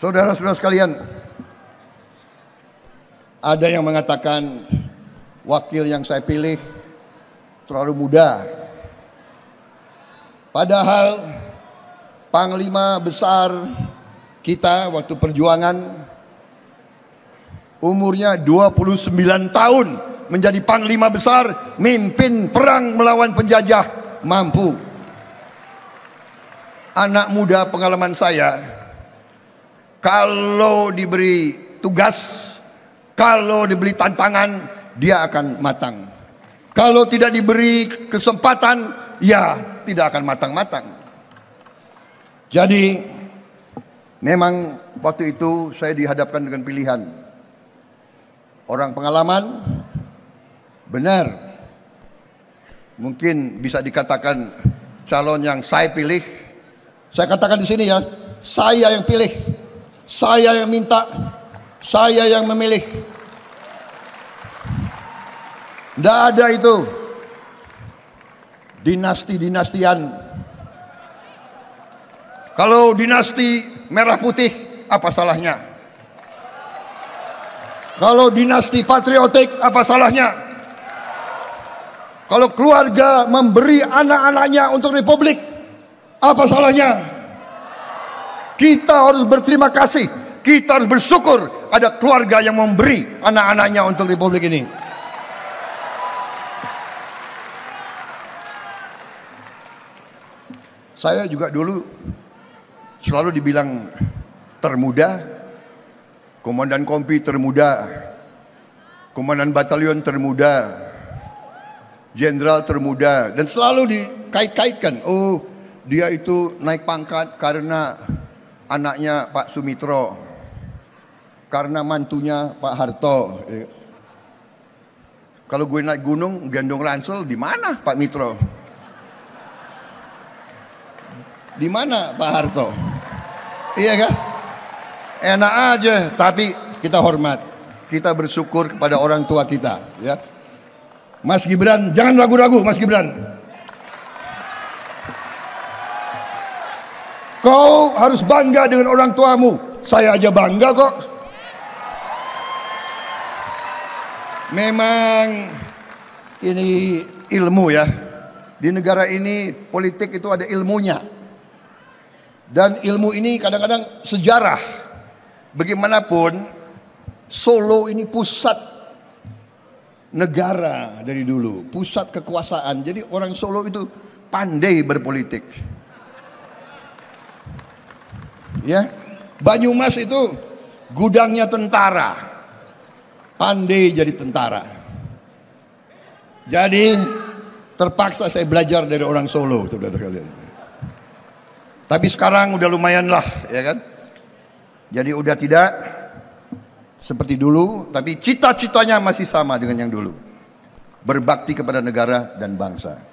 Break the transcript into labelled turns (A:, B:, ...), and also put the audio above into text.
A: Saudara-saudara sekalian, ada yang mengatakan wakil yang saya pilih terlalu muda. Padahal Panglima besar kita waktu perjuangan umurnya 29 tahun menjadi Panglima besar, mimpin perang melawan penjajah, mampu. Anak muda pengalaman saya, kalau diberi tugas, kalau diberi tantangan, dia akan matang. Kalau tidak diberi kesempatan, ya tidak akan matang-matang. Jadi memang waktu itu saya dihadapkan dengan pilihan. Orang pengalaman, benar, mungkin bisa dikatakan calon yang saya pilih. Saya katakan di sini ya, saya yang pilih, saya yang minta, saya yang memilih. Tidak ada itu dinasti-dinastian. Kalau dinasti merah putih, apa salahnya? Kalau dinasti patriotik, apa salahnya? Kalau keluarga memberi anak-anaknya untuk republik, apa salahnya? Kita harus berterima kasih, kita harus bersyukur ada keluarga yang memberi anak-anaknya untuk republik ini. Saya juga dulu selalu dibilang termuda, komandan kompi termuda, komandan batalion termuda, jenderal termuda, dan selalu dikait-kaitkan, oh dia itu naik pangkat karena anaknya Pak Sumitro, karena mantunya Pak Harto. Kalau gue naik gunung gendong ransel, di mana Pak Mitro? Di mana Pak Harto? Iya kan? Enak aja, tapi kita hormat, kita bersyukur kepada orang tua kita, ya. Mas Gibran, jangan ragu-ragu, Mas Gibran. Kau harus bangga dengan orang tuamu. Saya aja bangga kok. Memang ini ilmu ya. Di negara ini politik itu ada ilmunya. Dan ilmu ini kadang-kadang sejarah. Bagaimanapun Solo ini pusat negara dari dulu, pusat kekuasaan. Jadi orang Solo itu pandai berpolitik. Ya, Banyumas itu gudangnya tentara, pandai jadi tentara. Jadi terpaksa saya belajar dari orang Solo, saudara kalian. Tapi sekarang udah lumayan lah, ya kan? Jadi udah tidak seperti dulu, tapi cita-citanya masih sama dengan yang dulu. Berbakti kepada negara dan bangsa.